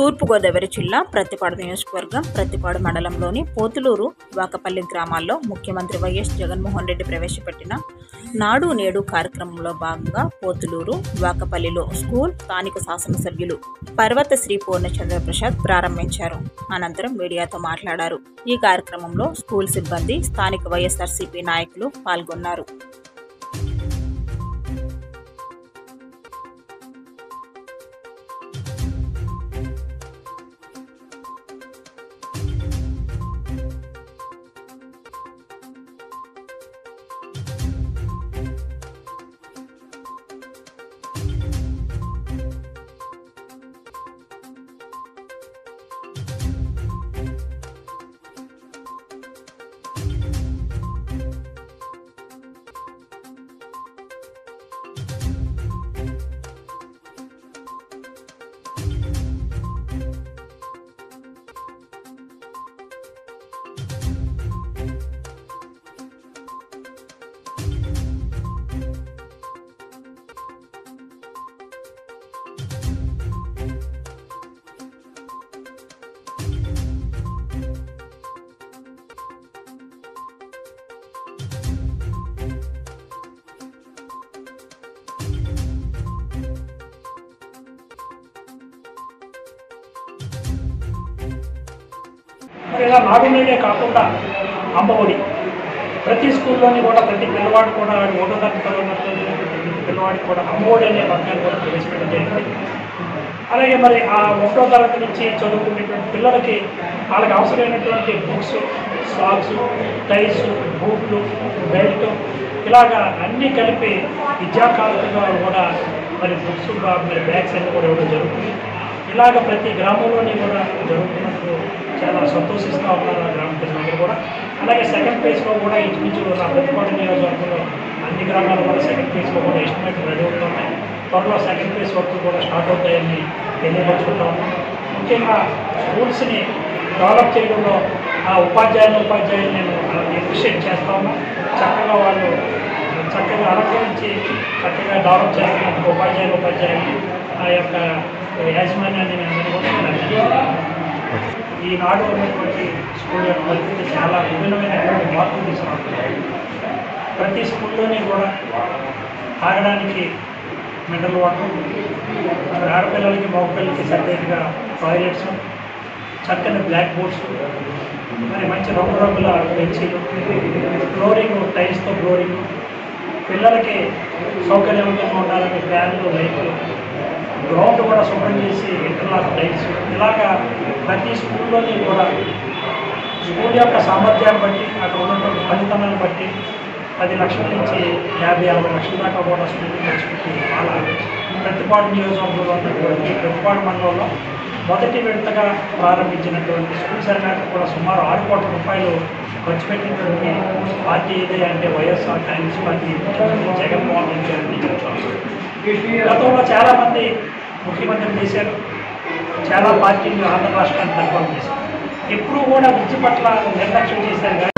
తూర్పుగోదావరి జిల్లా ప్రత్తిపాడు నియోజకవర్గం ప్రత్తిపాడు మండలంలోని పోతులూరు వాకపల్లి గ్రామాల్లో ముఖ్యమంత్రి వైఎస్ జగన్మోహన్ రెడ్డి ప్రవేశపెట్టిన నాడు నేడు కార్యక్రమంలో భాగంగా పోతులూరు వాకపల్లిలో స్కూల్ స్థానిక శాసనసభ్యులు పర్వతశ్రీ పూర్ణచంద్ర ప్రసాద్ ప్రారంభించారు. అనంతరం మీడియాతో మాట్లాడారు. ఈ కార్యక్రమంలో స్కూల్ సిబ్బంది, స్థానిక వైఎస్ఆర్సీపీ నాయకులు పాల్గొన్నారు. ఇలా నాడు నేడే కాకుండా అమ్మఒడి ప్రతి స్కూల్లోని కూడా ప్రతి పిల్లవాడు కూడా 1వ తరగతి ప్రతి పిల్లవాడికి కూడా అమ్మఒడి అనే పథకాన్ని కూడా ప్రవేశపెట్టడం జరిగింది. అలాగే మరి ఆ 1వ తరగతి నుంచి చదువుకునేటువంటి పిల్లలకి వాళ్ళకి అవసరమైనటువంటి బుక్స్, సాక్స్, టైస్, బూట్లు, బెల్ట్ ఇలాగా అన్నీ కలిపి విద్యాకారులుగా కూడా మరి బుక్స్, మరి బ్యాగ్స్ అన్నీ కూడా ఇవ్వడం జరుగుతుంది. ఇలాగ ప్రతి గ్రామంలోని కూడా జరుగుతున్నట్టు చాలా సంతోషిస్తూ ఉన్నారు ఆ గ్రామ ప్రజలందరూ కూడా. అలాగే సెకండ్ ఫేజ్లో కూడా ఇంచుమించు నా ప్రతిపాడు నియోజకవర్గంలో అన్ని గ్రామాలు కూడా సెకండ్ ఫేజ్లో కూడా ఎస్టిమేట్ రెడీ అవుతున్నాయి. త్వరలో సెకండ్ ఫేజ్ వర్క్ కూడా స్టార్ట్ అవుతాయని తెలియపరుచుకుంటా ఉన్నాం. ముఖ్యంగా స్కూల్స్ని డెవలప్ చేయడంలో ఆ ఉపాధ్యాయులు నేను అప్రిషియేట్ చేస్తా ఉన్నాను. చక్కగా వాళ్ళు చక్కగా అలంకరించి చక్కగా డెవలప్ చేస్తున్నట్టు ఉపాధ్యాయులు ఆ యొక్క యాజమాన్యాన్ని ఈనాడు ఉన్నటువంటి స్కూల్ యొక్క పరిస్థితి చాలా విభిన్నమైనటువంటి మార్పులు తీసుకురావాలి. ప్రతి స్కూల్లోని కూడా తాగడానికి మినరల్ వాటర్, ఆడపిల్లలకి మగపిల్లలకి సపరేట్గా టాయిలెట్స్, చక్కని బ్లాక్ బోర్డ్స్, మరి మంచి రంగురంగుల బెంచీలు, ఫ్లోరింగ్ టైల్స్తో ఫ్లోరింగ్, పిల్లలకి సౌకర్యవంతంగా ఉండాలని ఫ్యాన్లు, లైట్లు, గ్రౌండ్ కూడా శుభ్రం చేసి ఇంటర్లాక్ టైల్స్, ఇలాగా ప్రతి స్కూల్లోని కూడా స్కూల్ యొక్క సామర్థ్యాన్ని బట్టి అక్కడ ఉన్నటువంటి ఫలితాలను బట్టి 10 లక్షల నుంచి 50-60 లక్షల దాకా కూడా స్కూల్ ఖర్చు పెట్టి చాలా ప్రతిపాడు నియోజకవర్గంలో ఉన్నటువంటి ప్రతిపాడు మండలంలో మొదటి విడతగా ప్రారంభించినటువంటి స్కూల్ సర్కార్ కూడా సుమారు 6 కోట్ల రూపాయలు ఖర్చు పెట్టినటువంటి పార్టీ ఇదే అంటే వైఎస్ఆర్ కాంగ్రెస్ పార్టీ జగన్మోహన్ రెడ్డి గారిని చెప్తాం. గతంలో చాలామంది ముఖ్యమంత్రులు చేశారు, చాలా పార్టీలు ఆంధ్ర రాష్ట్రాన్ని పరిపాలన చేశారు. ఎప్పుడూ కూడా విద్య పట్ల నిర్లక్ష్యం చేశారు.